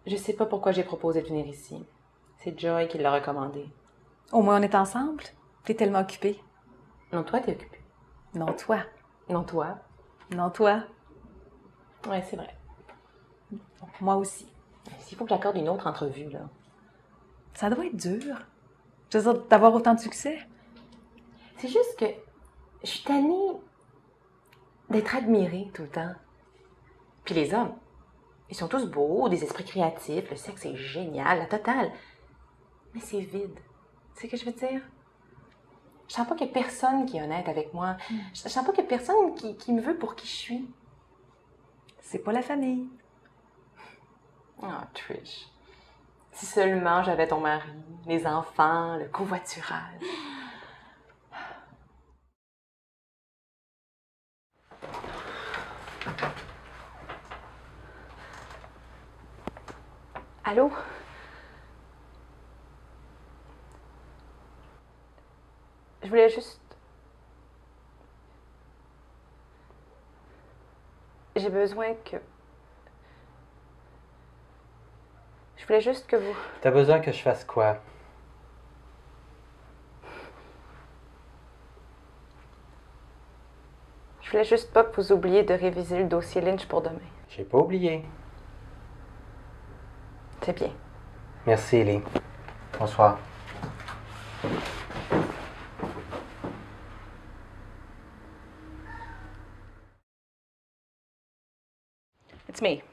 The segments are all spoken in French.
Je sais pas pourquoi j'ai proposé de venir ici. C'est Joy qui l'a recommandé. Au moins, on est ensemble. T'es tellement occupée. Non, toi, t'es occupée. Non, toi. Non, toi. Non, toi. Ouais, c'est vrai. Moi aussi. S'il faut que j'accorde une autre entrevue, là. Ça doit être dur. Je veux dire, d'avoir autant de succès. C'est juste que je suis tannée d'être admirée tout le temps. Puis les hommes, ils sont tous beaux, des esprits créatifs, le sexe est génial, la totale. Mais c'est vide. Tu sais ce que je veux dire? Je sens pas qu'il y a personne qui est honnête avec moi. Je sens pas qu'il y a personne qui me veut pour qui je suis. C'est pas la famille. Oh, Trish. Si seulement j'avais ton mari, les enfants, le covoiturage. Allô? Je voulais juste... J'ai besoin que... Je voulais juste que vous... T'as besoin que je fasse quoi? Je voulais juste pas que vous oubliez de réviser le dossier Lynch pour demain. J'ai pas oublié. C'est bien. Merci, Ellie. Bonsoir. It's me.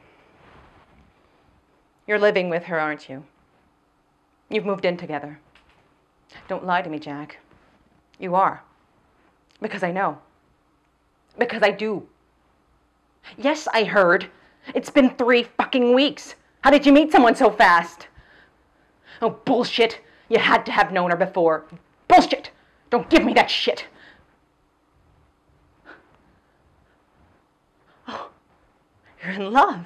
You're living with her, aren't you? You've moved in together. Don't lie to me, Jack. You are. Because I know. Because I do. Yes, I heard. It's been 3 fucking weeks. How did you meet someone so fast? Oh, bullshit. You had to have known her before. Bullshit. Don't give me that shit. Oh, you're in love.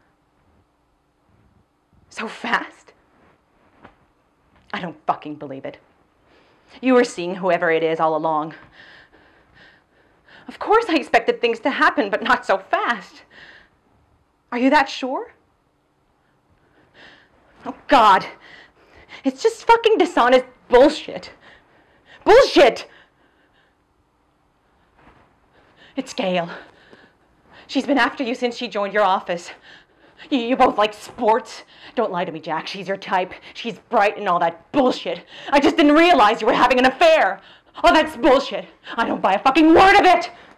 So fast? I don't fucking believe it. You were seeing whoever it is all along. Of course I expected things to happen, but not so fast. Are you that sure? Oh, God. It's just fucking dishonest bullshit. Bullshit! It's Gail. She's been after you since she joined your office. You both like sports. Don't lie to me, Jack. She's your type. She's bright and all that bullshit. I just didn't realize you were having an affair. Oh, that's bullshit. I don't buy a fucking word of it.